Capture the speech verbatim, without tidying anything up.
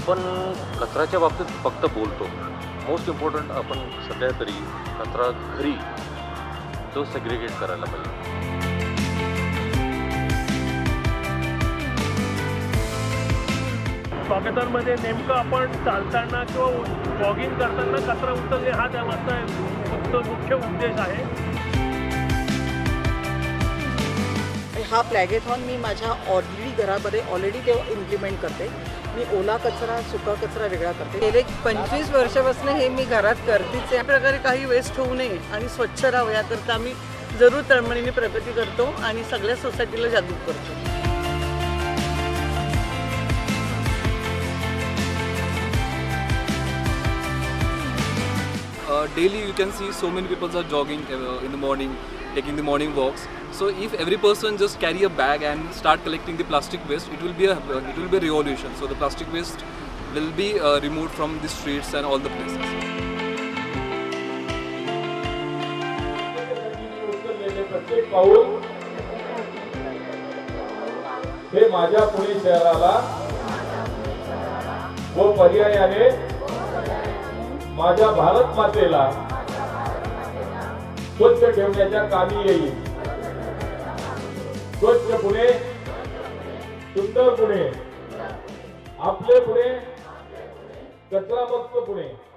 आपण कचऱ्याच्या बाबतीत फक्त बोलतो, मोस्ट इम्पॉर्टंट आपण सध्या तरी कचरा घरी तो सेग्रिगेट करायला पाहिजे. स्वागतांमध्ये नेमकं आपण चालताना किंवा वॉकिंग करताना कचरा उचलणे हा त्यामागचा मुख्य उद्देश आहे. हा प्लॅगेथॉन मी माझ्या ऑलरेडी घरामध्ये ऑलरेडी ते इम्प्लिमेंट करते. मी ओला कचरा सुका कचरा वेगळा करते. गेले पंचवीस वर्षापासून हे मी घरात करतेच. या प्रकारे काही वेस्ट होऊ नये आणि स्वच्छ राहावं याकरता आम्ही जरूर तळमळीने प्रगती करतो आणि सगळ्या सोसायटीला जागरूक करतो. Uh, daily you can see so many people are jogging uh, in the morning, taking the morning walks. So if every person just carry a bag and start collecting the plastic waste, it will be a uh, it will be a revolution. So the plastic waste will be uh, removed from the streets and all the places. प्रत्येक पाऊल हे माझ्या पुणे शहराला व पर्यायाने माझ्या भारत मातेला स्वच्छ ठेवण्याच्या कामी येईल. स्वच्छ पुणे, सुंदर पुणे, आपले पुणे, कचरामुक्त पुणे.